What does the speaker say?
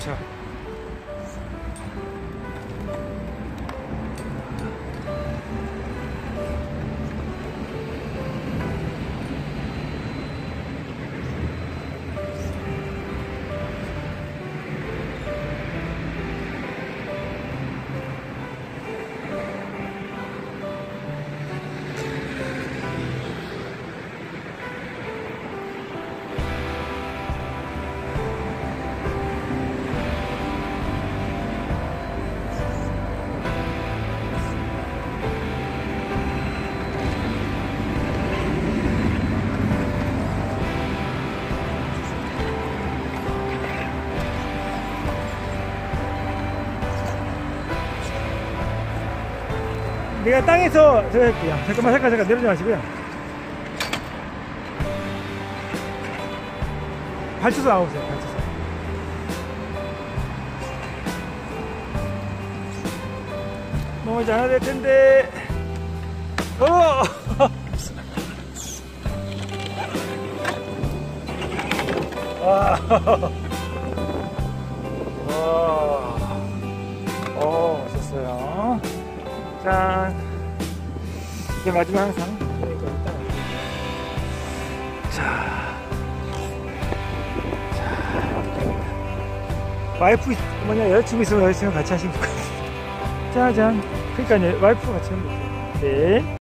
그렇죠. 내가 땅에서 저 할게요. 잠깐만 내려오지 마시고요. 발쳐서 나오세요. 발쳐서. 너무 잘해야 될 텐데. 와. 멋있었어요. 짠. 이게 마지막 항상. 와이프 뭐냐 여자친구 있으면 같이 하시면 좋겠어요. 짜잔. 그러니까 와이프가 같이 하면 돼요. 네.